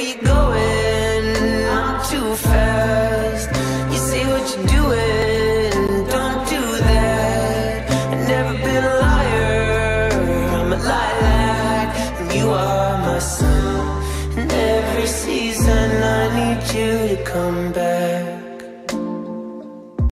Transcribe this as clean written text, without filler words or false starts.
where you going? I'm too fast. You say what you're doing, don't do that. I've never been a liar, I'm a lilac, and you are my sun. And every season I need you to come back.